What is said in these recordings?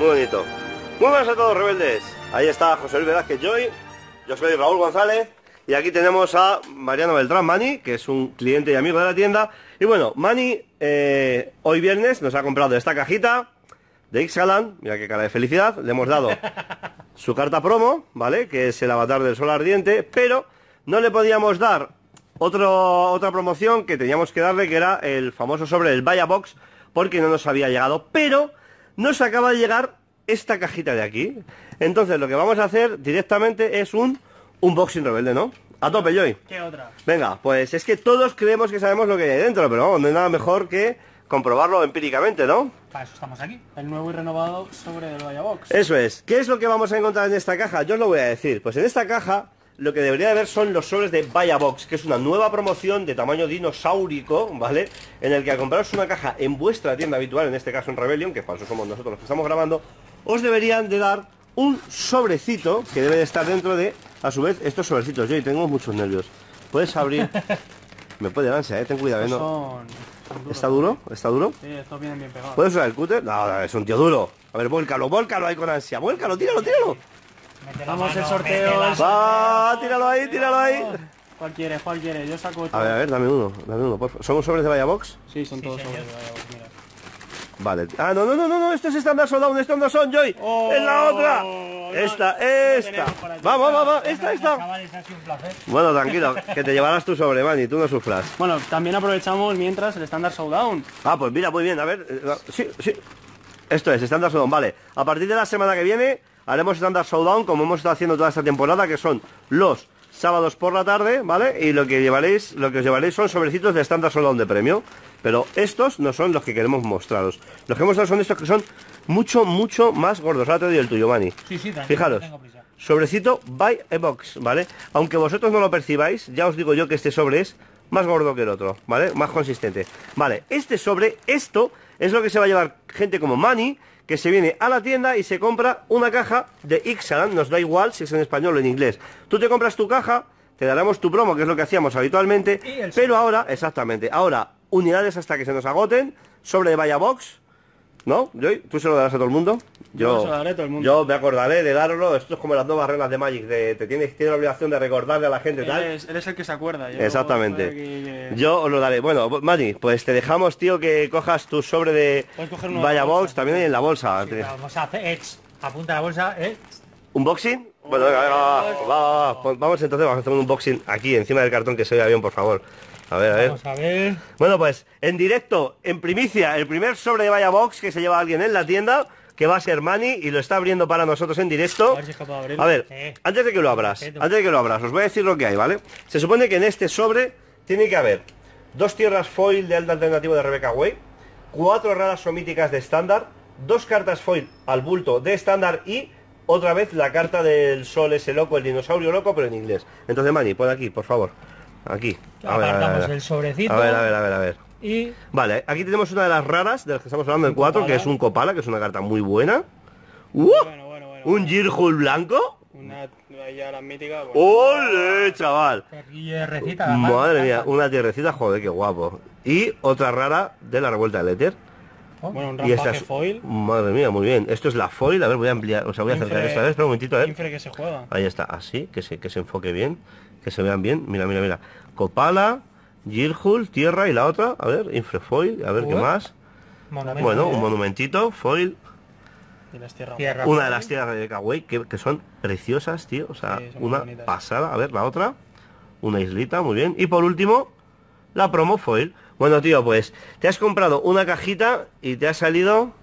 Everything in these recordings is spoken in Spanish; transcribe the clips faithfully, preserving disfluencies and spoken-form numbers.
Muy bonito. Muy buenas a todos, rebeldes. Ahí está José Luis Velázquez Joy. Yo soy Raúl González. Y aquí tenemos a Mariano Beltrán Mani, que es un cliente y amigo de la tienda. Y bueno, Mani eh, hoy viernes nos ha comprado esta cajita de Ixalan. Mira qué cara de felicidad. Le hemos dado su carta promo, ¿vale? Que es el avatar del sol ardiente. Pero no le podíamos dar otro, otra promoción que teníamos que darle, que era el famoso sobre el Vaya Box, porque no nos había llegado. Pero nos acaba de llegar esta cajita de aquí. Entonces lo que vamos a hacer directamente es un unboxing rebelde, ¿no? A tope, Joy. ¿Qué otra? Venga, pues es que todos creemos que sabemos lo que hay dentro, pero vamos, no hay nada mejor que comprobarlo empíricamente, ¿no? Para eso estamos aquí. El nuevo y renovado sobre el Vaya Box. Eso es. ¿Qué es lo que vamos a encontrar en esta caja? Yo os lo voy a decir. Pues en esta caja lo que debería de haber son los sobres de Vaya Box, que es una nueva promoción de tamaño dinosaurico, ¿vale? En el que al compraros una caja en vuestra tienda habitual, en este caso en Rebellion, que para eso somos nosotros los que estamos grabando, os deberían de dar un sobrecito que debe de estar dentro de, a su vez, estos sobrecitos. Yo tengo muchos nervios. Puedes abrir. Me puede dar ansia, eh. Ten cuidado, ¿eh? No. Son, son duros. ¿Está duro? ¿Está duro? Sí, estos vienen bien pegados. ¿Puedes usar el cúter? No, no, es un tío duro. A ver, vuélcalo, vuélcalo ahí con ansia. Vuélcalo, tíralo, tíralo. Vamos el sorteo. Va, tíralo ahí, tíralo ahí. ¿Cuál quieres? ¿Cuál quieres? Yo saco otro. A ver, a ver, dame uno, dame uno, por favor. ¿Son sobres de Vaya Box? Sí, son Sí, todos señor. sobres de Vaya Box, mira. Vale. Ah, no, no, no, no, no, esto es estándar soldado, esto no son, Joy. Oh, ¡Es la otra! no, Esta, no esta. tenemos por aquí. Vamos, vamos, esta, Bueno, esta. chavales, ha sido un placer. Bueno, tranquilo, que te llevarás tu sobre, man, y tú no sufras. Bueno, también aprovechamos mientras el estándar Showdown. Ah, pues mira, muy bien, a ver. eh, Sí, sí. Esto es, estándar showdown, vale. A partir de la semana que viene haremos estándar showdown, como hemos estado haciendo toda esta temporada, que son los sábados por la tarde, ¿vale? Y lo que llevaréis, lo que os llevaréis son sobrecitos de estándar showdown de premio. Pero estos no son los que queremos mostraros. Los que hemos mostrado son estos que son mucho, mucho más gordos. Ahora te doy el tuyo, Mani. Sí, sí, tranquilo, Fijaros, no tengo prisa. sobrecito by a box, ¿vale? Aunque vosotros no lo percibáis, ya os digo yo que este sobre es más gordo que el otro, ¿vale? Más consistente. Vale, este sobre, esto es lo que se va a llevar gente como Mani, que se viene a la tienda y se compra una caja de Ixalan. Nos da igual si es en español o en inglés. Tú te compras tu caja, te daremos tu promo, que es lo que hacíamos habitualmente, Y el pero ahora, exactamente, ahora unidades hasta que se nos agoten, sobre de Vaya Box, ¿no? Joy, ¿tú se lo darás a todo el mundo? Yo se lo daré a todo el mundo. Yo me acordaré de darlo. Esto es como las nuevas reglas de Magic, de te tienes, tienes la obligación de recordarle a la gente Él tal. es, él es el que se acuerda. Yo Exactamente. estoy aquí que- Yo os lo daré. Bueno, Mani, pues te dejamos, tío, que cojas tu sobre de Puedes coger uno de Vaya la Box, bolsa. también hay en la bolsa. Sí, pero vamos a hacer... Ech, apunta la bolsa, ¿eh? ¿Unboxing? Bueno, venga, venga, va, va, va, va. Pues vamos entonces, vamos a hacer un unboxing aquí, encima del cartón, que se vea bien, por favor. A ver, a ver. Vamos a ver... Bueno, pues en directo, en primicia, el primer sobre de Vaya Box que se lleva alguien en la tienda, que va a ser Mani, y lo está abriendo para nosotros en directo. A ver si es capaz de abrirlo. A ver, Sí. antes de que lo abras, Perfecto. antes de que lo abras, os voy a decir lo que hay, ¿vale? Se supone que en este sobre tiene que haber dos tierras foil de alta alternativo de Rebecca Way, cuatro raras o míticas de estándar, dos cartas foil al bulto de estándar y otra vez la carta del sol ese loco, el dinosaurio loco, pero en inglés. Entonces, Mani, pon aquí, por favor. Aquí. A ver, a ver, a Apartamos ver. el sobrecito. A ver, a ver, a ver, a ver. Y... Vale, aquí tenemos una de las raras de las que estamos hablando, el Un cuatro, que Copala. es un Copala, que es una carta muy buena. ¡Uh! Bueno, bueno, bueno. ¿Un Jirhul blanco? Una ya la mítica. bueno. ¡Ole, chaval! Aquí es recita, la marca. Madre mía, una tierrecita, joder, qué guapo. Y otra rara de la revuelta del éter. Bueno, un Y esta rampaje es... foil. Madre mía, muy bien. Esto es la foil, a ver, voy a ampliar, o sea, voy a acercar Infre- esta vez, espera un momentito, a ver. Infre que se juega. Ahí está, así, que se, que se enfoque bien, que se vean bien. Mira, mira, mira. Copala, Jirhul, tierra y la otra, a ver, Infrefoil, a ver qué Ué. más. Monumento. Bueno, un monumentito, foil. Y las tierras. Tierra. Una de las tierras de Kawai que, que son preciosas, tío. O sea, Sí, son muy una bonitas. pasada. A ver, la otra. Una islita, muy bien. Y por último, la promo foil. Bueno, tío, pues te has comprado una cajita y te ha salido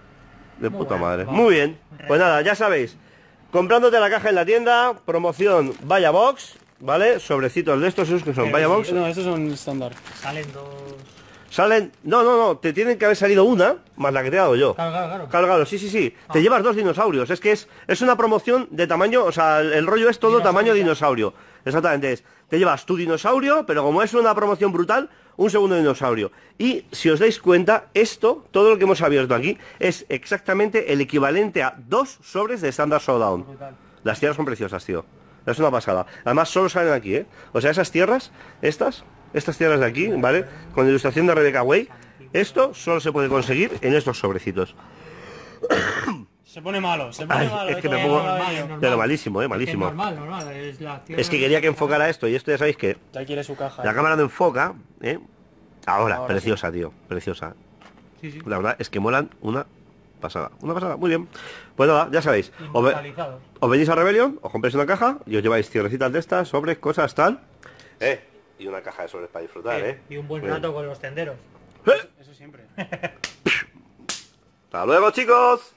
de Muy puta bueno, madre. vamos. Muy bien. Pues nada, ya sabéis. Comprándote la caja en la tienda, promoción Vaya Box, ¿vale? Sobrecitos de estos, esos que son Vaya Box. No, estos son estándar. Salen dos... Salen... No, no, no. Te tienen que haber salido una, más la que te he dado yo. Claro, claro, claro. Claro, claro, sí, sí, sí. Te llevas dos dinosaurios. Es que es, es una promoción de tamaño, o sea, el, el rollo es todo Dinosaurio. tamaño dinosaurio. Exactamente, es. Te llevas tu dinosaurio, pero como es una promoción brutal, un segundo dinosaurio. Y si os dais cuenta, esto, todo lo que hemos abierto aquí, es exactamente el equivalente a dos sobres de Standard Showdown. Brutal. Las tierras son preciosas, tío. Es una pasada. Además, solo salen aquí, ¿eh? O sea, esas tierras, estas, estas tierras de aquí, ¿vale? Con ilustración de Rebecca Way, esto solo se puede conseguir en estos sobrecitos. Se pone malo, se pone Ay, malo. es que me esto pongo- no va normal, bien. es normal. Pero malísimo, eh, Es malísimo. normal, normal. Es, la acción Es que quería que enfocara esto y esto ya sabéis que Ya quiere su caja. la eh. cámara no enfoca, ¿eh? Ahora, Ahora preciosa, tío, preciosa. Sí, sí. La verdad es que molan una pasada, una pasada, muy bien. Pues nada, ya sabéis, o, ve- Inmortalizados. os venís a Rebellion, os compráis una caja y os lleváis cierrecitas de estas, sobres, cosas, tal. Eh, y una caja de sobres para disfrutar, Eh, ¿eh? Y un buen Muy bien. rato con los tenderos. Eso siempre. Hasta luego, chicos.